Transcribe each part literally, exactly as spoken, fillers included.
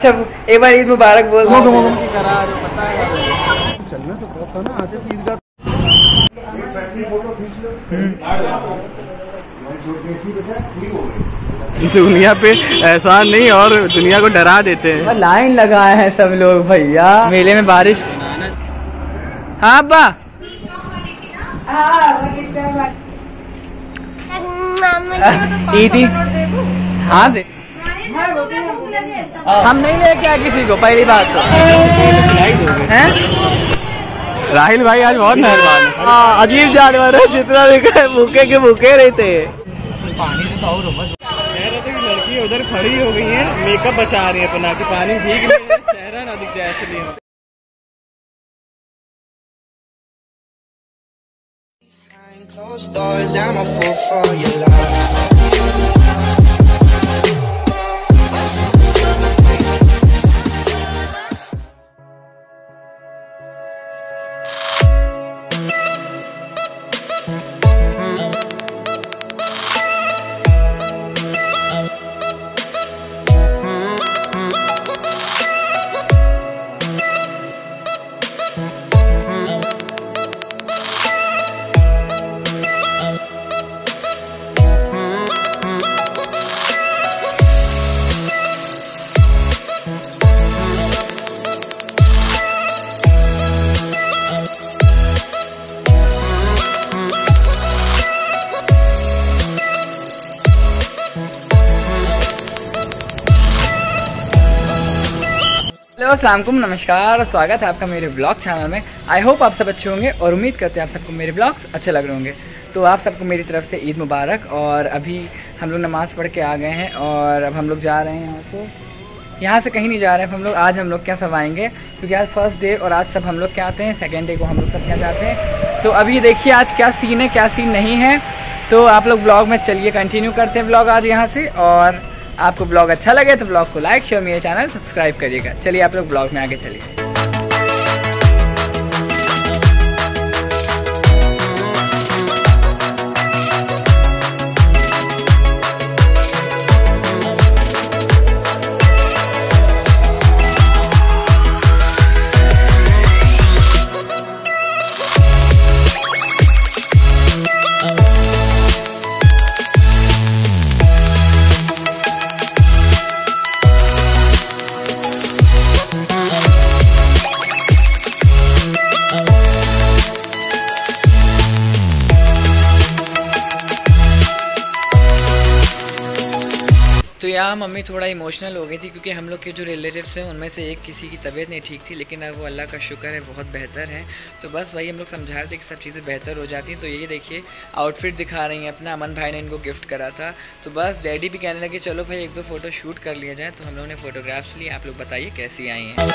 एक बार ईद मुबारक बोल दो। चलना तो बहुत था ना, आते थे ईदगाह। दुनिया पे एहसान नहीं और दुनिया को डरा देते हैं। लाइन लगाए हैं सब लोग भैया मेले में। बारिश। हाँ अब्बा। ईदी। हाँ दे। हम नहीं लेके आए किसी को, पहली बात तो हैं। राहिल भाई आज बहुत मेहरबान है। हाँ अजीब जानवर है, जितना देखा है भूखे के भूखे रहते हैं। पानी से तो और लड़की उधर खड़ी हो गई है, मेकअप बचा रही है अपना कि पानी भीग नहीं है, चेहरा ना दिख जाए इसलिए। Closed doors, I'm a fool for your love. Hello अस्सलाम वालेकुम, नमस्कार और स्वागत है आपका मेरे ब्लॉग चैनल में। आई होप आप सब अच्छे होंगे और उम्मीद करते हैं आप सबको मेरे ब्लॉग्स अच्छे लग रहे होंगे। तो आप सबको मेरी तरफ से ईद मुबारक। और अभी हम लोग नमाज़ पढ़ के आ गए हैं और अब हम लोग जा रहे हैं यहाँ से। यहाँ से कहीं नहीं जा रहे हैं हम लोग। आज हम लोग क्या सब आएंगे क्योंकि आज फर्स्ट डे और आज सब हम लोग क्या आते हैं, सेकेंड डे को हम लोग सब क्या जाते हैं। तो अभी देखिए आज क्या सीन है क्या सीन नहीं है, तो आप लोग ब्लॉग में चलिए कंटिन्यू करते हैं ब्लॉग आज यहाँ से। और आपको ब्लॉग अच्छा लगे तो ब्लॉग को लाइक शेयर, मेरे चैनल सब्सक्राइब करिएगा। चलिए आप लोग ब्लॉग में आगे चलिए। तो यहाँ मम्मी थोड़ा इमोशनल हो गई थी क्योंकि हम लोग के जो रिलेटिव्स हैं उनमें से एक किसी की तबीयत नहीं ठीक थी, लेकिन अब वो अल्लाह का शुक्र है बहुत बेहतर है। तो बस वही हम लोग समझा रहे थे कि सब चीज़ें बेहतर हो जाती हैं। तो ये देखिए आउटफिट दिखा रही हैं अपना, अमन भाई ने इनको गिफ्ट करा था। तो बस डैडी भी कहने लगे चलो भाई एक दो फ़ोटो शूट कर लिया जाए। तो हम लोगों ने फ़ोटोग्राफ्स लिए। आप लोग बताइए कैसी आई हैं।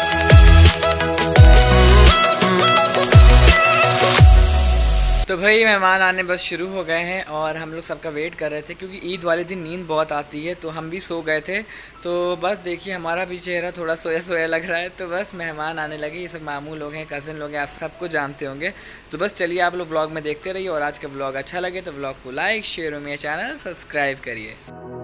तो भाई मेहमान आने बस शुरू हो गए हैं और हम लोग सबका वेट कर रहे थे क्योंकि ईद वाले दिन नींद बहुत आती है, तो हम भी सो गए थे। तो बस देखिए हमारा भी चेहरा थोड़ा सोया सोया लग रहा है। तो बस मेहमान आने लगे, ये सब मामू लोग हैं, कज़न लोग हैं, आप सबको जानते होंगे। तो बस चलिए आप लोग ब्लॉग में देखते रहिए और आज का ब्लॉग अच्छा लगे तो ब्लॉग को लाइक शेयर और मेरे चैनल सब्सक्राइब करिए।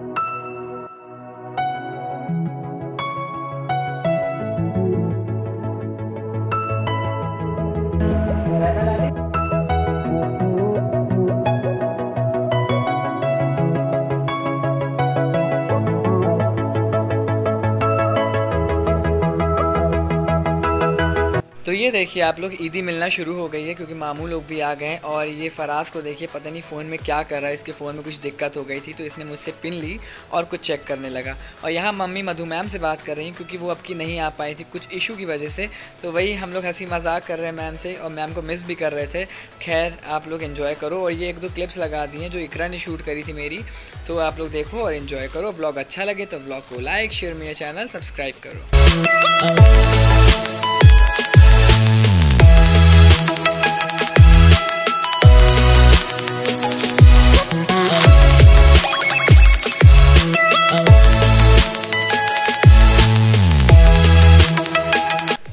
तो ये देखिए आप लोग ईदी मिलना शुरू हो गई है क्योंकि मामू लोग भी आ गए हैं। और ये फराज को देखिए पता नहीं फ़ोन में क्या कर रहा है, इसके फ़ोन में कुछ दिक्कत हो गई थी तो इसने मुझसे पिन ली और कुछ चेक करने लगा। और यहाँ मम्मी मधु मैम से बात कर रही हैं क्योंकि वो अब की नहीं आ पाई थी कुछ इशू की वजह से। तो वही हम लोग हंसी मजाक कर रहे हैं मैम से और मैम को मिस भी कर रहे थे। खैर आप लोग इन्जॉय करो। और ये एक दो क्लिप्स लगा दी हैं जो इकरा ने शूट करी थी मेरी, तो आप लोग देखो और इन्जॉय करो। ब्लॉग अच्छा लगे तो ब्लॉग को लाइक शेयर, मेरे चैनल सब्सक्राइब करो।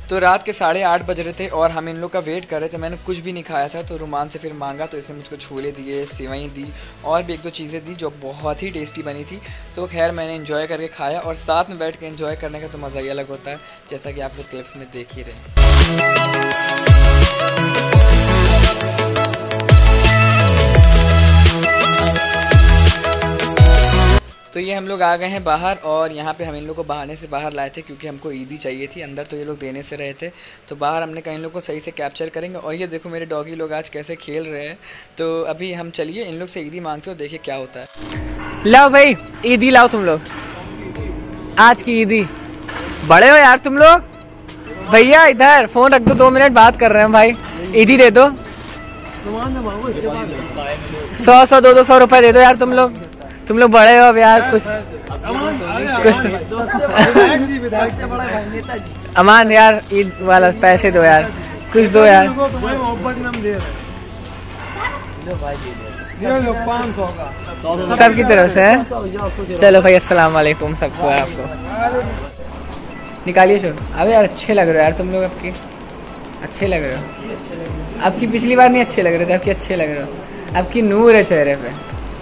तो रात के साढ़े आठ बज रहे थे और हम इन लोग का वेट कर रहे थे। मैंने कुछ भी नहीं खाया था तो रुमान से फिर मांगा तो इसने मुझको छोले दिए, सेवई दी और भी एक दो चीज़ें दी जो बहुत ही टेस्टी बनी थी। तो खैर मैंने इन्जॉय करके खाया और साथ में बैठ के इन्जॉय करने का तो मज़ा ही अलग होता है, जैसा कि आप लोग क्लिप्स में देख ही रहे। तो ये हम लोग आ गए हैं बाहर और यहाँ पे हम इन लोग को बहाने से बाहर लाए थे क्योंकि हमको ईदी चाहिए थी। अंदर तो ये लोग देने से रहे थे, तो बाहर हमने कहा इन लोग को सही से कैप्चर करेंगे। और ये देखो मेरे डॉगी लोग आज कैसे खेल रहे हैं। तो अभी हम चलिए इन लोग से ईदी मांगते हो, देखिए क्या होता है। लाओ भाई ईदी लाओ तुम लोग, आज की ईदी। बड़े हो यार तुम लोग। भैया इधर फ़ोन रख दो, दो मिनट बात कर रहे हैं भाई। ईदी दे दो, सौ सौ दो दो सौ रुपये दे दो यार। तुम लोग तुम लोग बड़े हो अब यार, कुछ कुछ अमान यार ईद वाला पैसे दो यार, कुछ दो यार। सबकी तरफ से है। चलो भाई अस्सलाम वालेकुम सबको। आपको निकालिए शो। अब यार अच्छे लग रहे हो यार तुम लोग, आपकी अच्छे लग रहे हो। आपकी पिछली बार नहीं अच्छे लग रहे थे, आपकी अच्छे लग रहे हो। आपकी नूर है चेहरे पे।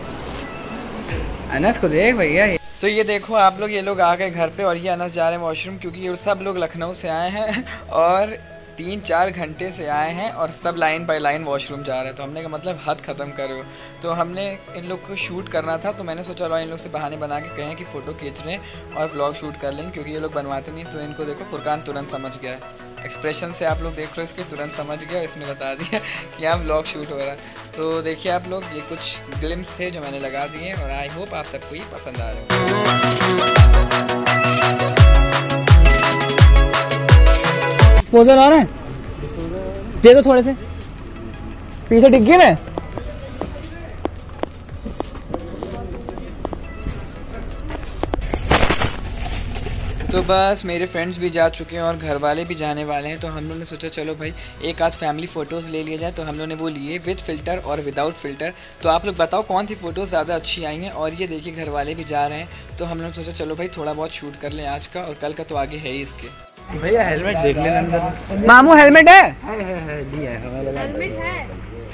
अनस को देख भैया। तो ये देखो आप लोग, ये लोग आ गए घर पे और ये अनस जा रहे हैं वॉशरूम क्योंकि ये सब लोग लखनऊ से आए हैं और तीन चार घंटे से आए हैं और सब लाइन बाय लाइन वॉशरूम जा रहे हैं। तो हमने कहा मतलब हद ख़त्म करो। तो हमने इन लोग को शूट करना था तो मैंने सोचा लो इन लोग से बहाने बना के कहें कि फ़ोटो खींच रहे हैं और व्लॉग शूट कर लेंगे क्योंकि ये लोग बनवाते नहीं। तो इनको देखो फुरकान तुरंत समझ गया है, एक्सप्रेशन से आप लोग देख लो इसके, तुरंत समझ गया। इसने बता दिया कि यहाँ व्लॉग शूट हो रहा है। तो देखिए आप लोग, ये कुछ ग्लिम्स थे जो मैंने लगा दिए और आई होप आप सबको ये पसंद आ रहे हो। एक्सपोजर आ रहा है, दे दो थोड़े से पीछे डिग्गी में। तो बस मेरे फ्रेंड्स भी जा चुके हैं और घर वाले भी जाने वाले हैं। तो हम लोग ने सोचा चलो भाई एक आध फैमिली फ़ोटोज़ ले लिया जाए। तो हम लोग ने वो लिए विद फ़िल्टर और विदाउट फ़िल्टर। तो आप लोग बताओ कौन सी फ़ोटोज़ ज़्यादा अच्छी आई हैं। और ये देखिए घर वाले भी जा रहे हैं तो हम लोग ने सोचा चलो भाई थोड़ा बहुत शूट कर लें आज का, और कल का तो आगे है ही इसके। भैया हेलमेट देख लेना अंदर। मामू हेलमेट है, है, है, है, दिया है। हेलमेट है।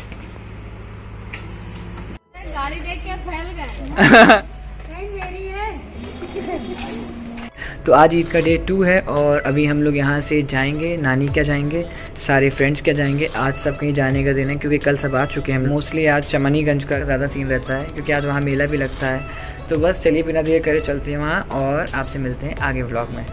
गाड़ी देख के फैल गए। मेरी है। तो आज ईद का डे टू है और अभी हम लोग यहाँ से जाएंगे, नानी क्या जाएंगे, सारे फ्रेंड्स क्या जाएंगे। आज सब कहीं जाने का दिन है क्योंकि कल सब आ चुके हैं। मोस्टली आज चमनीगंज का ज़्यादा सीन रहता है क्योंकि आज वहाँ मेला भी लगता है। तो बस चलिए बिना देर करे चलते हैं वहाँ और आपसे मिलते हैं आगे व्लॉग में।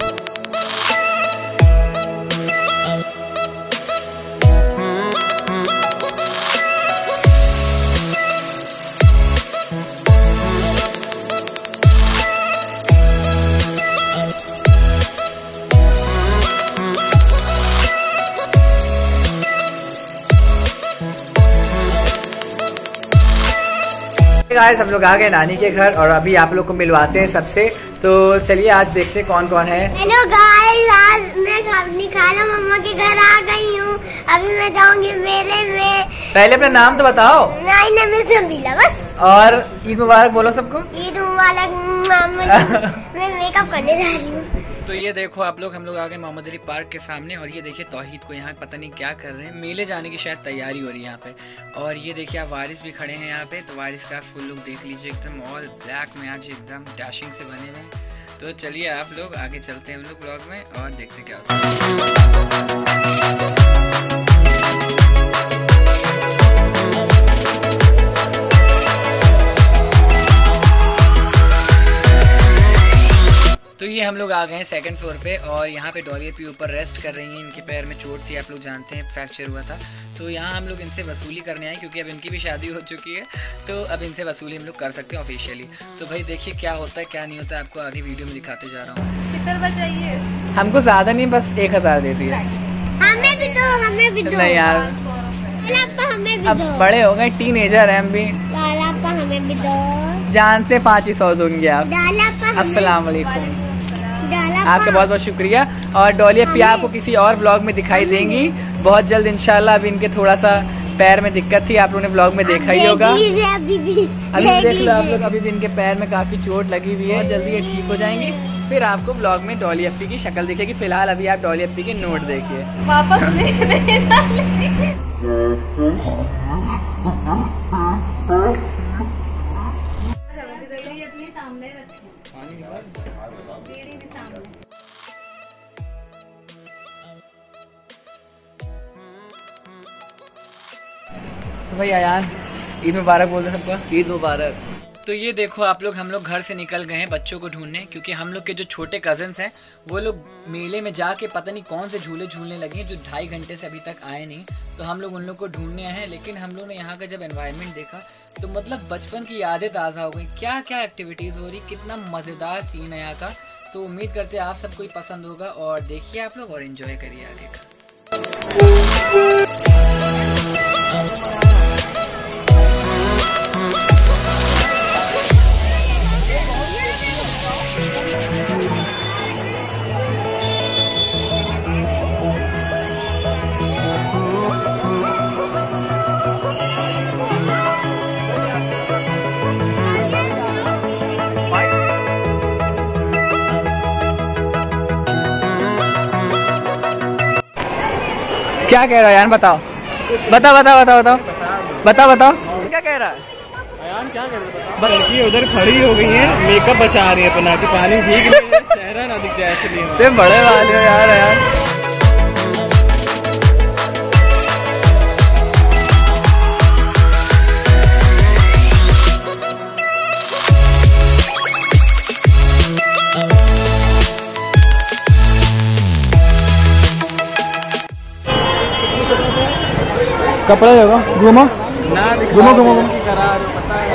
गाइस हम लोग आ गए नानी के घर और अभी आप लोग को मिलवाते हैं सबसे। तो चलिए आज देखते हैं कौन कौन है। हेलो गाइस, आज मैं अपनी खाला मम्मा के घर आ गई हूँ। अभी मैं जाऊंगी मेले में। पहले अपना नाम तो बताओ। नहीं नहीं मैं संभीला बस। और ईद मुबारक बोलो सबको। ईद मुबारक। मैं मेकअप करने जा रही हूँ। तो ये देखो आप लोग, हम लोग आ गए मोहम्मद अली पार्क के सामने और ये देखिए तौहीद को यहाँ पता नहीं क्या कर रहे हैं। मेले जाने की शायद तैयारी हो रही है यहाँ पे। और ये देखिए आप वारिस भी खड़े हैं यहाँ पे। तो वारिस का फुल लुक देख लीजिए, एकदम ऑल ब्लैक में आज एकदम डैशिंग से बने हुए हैं। तो चलिए आप लोग आगे चलते हैं हम लोग ब्लॉग में और देखते क्या होता है। तो ये हम लोग आ गए हैं सेकंड फ्लोर पे और यहाँ पे डॉली अपी ऊपर रेस्ट कर रही हैं। इनके पैर में चोट थी, आप लोग जानते हैं, फ्रैक्चर हुआ था। तो यहाँ हम लोग इनसे वसूली करने आए क्योंकि अब इनकी भी शादी हो चुकी है। तो अब इनसे वसूली हम लोग कर सकते हैं ऑफिशियली। तो भाई देखिए क्या होता है क्या नहीं होता है, आपको आगे वीडियो में दिखाते जा रहा हूँ। कितना बचाइए? हमको ज़्यादा नहीं, बस एक हज़ार दे दिए। हमें भी दो, हमें भी दो। नहीं यार, हमें भी अब दो। बड़े हो गए, टीनेजर हैं हम भी। हमें भी दो। जानते पाँच ही सौ दूंगी आप। अस्सलाम वालेकुम। आपका बहुत बहुत शुक्रिया। और डॉली अपी आपको किसी और व्लॉग में दिखाई देंगी बहुत जल्द इंशाल्लाह। अभी इनके थोड़ा सा पैर में दिक्कत थी, आप लोगों ने व्लॉग में देखा ही होगा। अभी भी अभी देख लो आप लोग, अभी भी इनके पैर में काफी चोट लगी हुई है, जल्दी ये ठीक हो जाएंगे। फिर आपको ब्लॉग में डॉली अप्पी की शक्ल दिखेगी। फिलहाल अभी आप डॉली अप्पी के नोट देखिए। वापस ले भाई आयान, ईद मुबारक बोल दे सबको। ईद मुबारक। तो ये देखो आप लोग, हम लोग घर से निकल गए हैं बच्चों को ढूंढने, क्योंकि हम लोग के जो छोटे कजन्स हैं वो लोग मेले में जाके पता नहीं कौन से झूले झूलने लगे हैं, जो ढाई घंटे से अभी तक आए नहीं। तो हम लोग उन लोग को ढूंढने आए हैं। लेकिन हम लोग ने यहाँ का जब एनवायरनमेंट देखा तो मतलब बचपन की यादें ताज़ा हो गई। क्या क्या एक्टिविटीज़ हो रही, कितना मज़ेदार सीन है यहाँ का। तो उम्मीद करते हैं आप सबको ही पसंद होगा, और देखिए आप लोग और इन्जॉय करिए आगे का। क्या कह रहा है यान, बताओ बताओ बताओ बताओ बताओ बताओ बताओ क्या कह रहा है यान, क्या कह रहा है? लड़की उधर खड़ी हो गई है, मेकअप बचा रही है अपना कि पानी भीग नहीं है, चेहरा ना दिख जाए इसलिए। तुम बड़े वाले हो यार यार। कपड़ा होगा, घूमो ना घूमो घूमो करार पता है।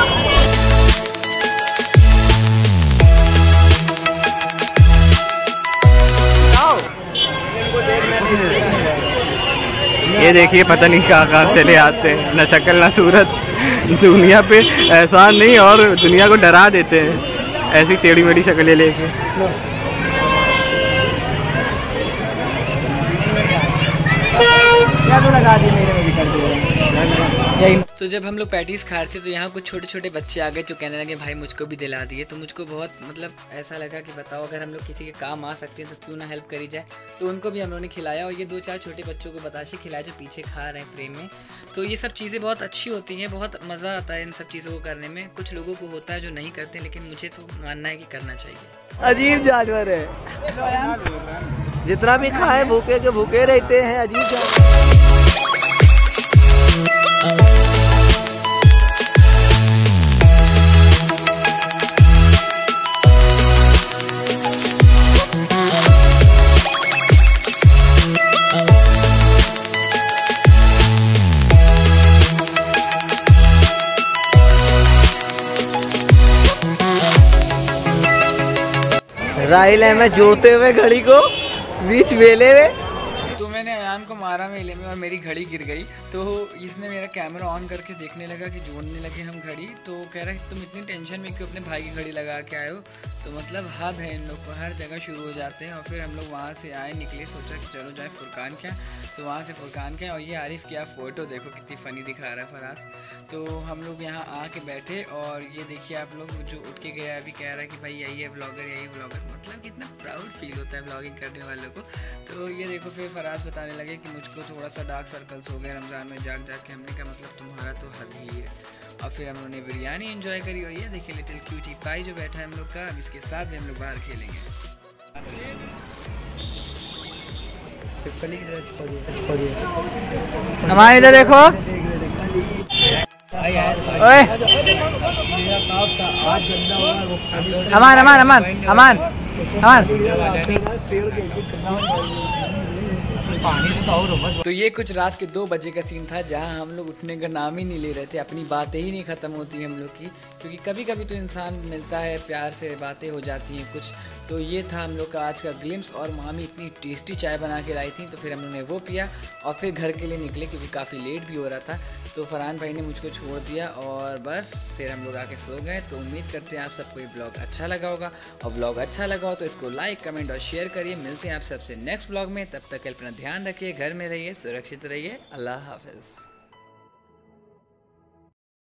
ये देखिए पता नहीं कहाँ कहाँ चले आते हैं, ना शक्ल ना सूरत। दुनिया पे एहसान नहीं और दुनिया को डरा देते हैं ऐसी टेढ़ी मेढ़ी शक्लें लेके। क्या तो लगा दी मेरे में भी कर दिया। तो जब हम लोग पैटीज खा रहे थे तो यहाँ कुछ छोटे छोटे बच्चे आ गए जो कहने लगे भाई मुझको भी दिला दिए। तो मुझको बहुत मतलब ऐसा लगा कि बताओ अगर हम लोग किसी के काम आ सकते हैं तो क्यों ना हेल्प करी जाए। तो उनको भी हम लोगों ने खिलाया, और ये दो चार छोटे बच्चों को बताशे खिलाया जो पीछे खा रहे हैं फ्रेम में। तो ये सब चीज़ें बहुत अच्छी होती हैं, बहुत मज़ा आता है इन सब चीज़ों को करने में। कुछ लोगों को होता है जो नहीं करते, लेकिन मुझे तो मानना है कि करना चाहिए। अजीब जानवर है, जितना भी खाए भूखे के भूखे रहते हैं। अजीब जानवर। राहिल है मैं जोड़ते हुए घड़ी को बीच मेले में। तो मैंने अयान को मारा मेले में और मेरी घड़ी गिर गई। तो इसने मेरा कैमरा ऑन करके देखने लगा कि जोड़ने लगे हम घड़ी। तो कह रहा है तुम इतनी टेंशन में क्यों अपने भाई की घड़ी लगा के आए हो। तो मतलब हद है इन लोग को, हर जगह शुरू हो जाते हैं। और फिर हम लोग वहाँ से आए, निकले, सोचा कि चलो जाए फुरकान क्या। तो वहाँ से फुरकान क्या, और ये आरिफ की आप फ़ोटो देखो कितनी फ़नी दिखा रहा है फराज। तो हम लोग यहाँ आके बैठे, और ये देखिए आप लोग जो उठ के गया अभी कह रहा है कि भाई यही है ब्लॉगर, यही ब्लॉगर। मतलब कितना प्राउड फील होता है ब्लॉगिंग करने वालों को। तो ये देखो फिर फराज बताने लगे कि मुझको थोड़ा सा डार्क सर्कल्स हो गए रमज़ान में जाग जाग के। हमने कहा मतलब तुम्हारा तो हद ही है। और फिर हम लोगों ने बिरयानी एंजॉय करी, और ये देखिए लिटिल क्यूटी पाई जो बैठा है हम लोग का। अब इसके साथ भी हम लोग बाहर खेलेंगे। हमारे इधर देखो, ओए अमान अमान अमान अमान अमान। तो ये कुछ रात के दो बजे का सीन था, जहां हम लोग उठने का नाम ही नहीं ले रहे थे। अपनी बातें ही नहीं ख़त्म होती हम लोग की, क्योंकि कभी कभी तो इंसान मिलता है, प्यार से बातें हो जाती हैं कुछ। तो ये था हम लोग का आज का ग्लिम्स। और मामी इतनी टेस्टी चाय बना के लाई थी, तो फिर हम लोग ने वो पिया और फिर घर के लिए निकले, क्योंकि काफ़ी लेट भी हो रहा था। तो फरहान भाई ने मुझको छोड़ दिया और बस फिर हम लोग आके सो गए। तो उम्मीद करते हैं आप सबको ये ब्लॉग अच्छा लगा होगा, और ब्लॉग अच्छा लगा हो तो इसको लाइक, कमेंट और शेयर करिए। मिलते हैं आप सबसे नेक्स्ट ब्लॉग में, तब तक अपना ध्यान रखिए, घर में रहिए, सुरक्षित रहिए। अल्लाह हाफिज़।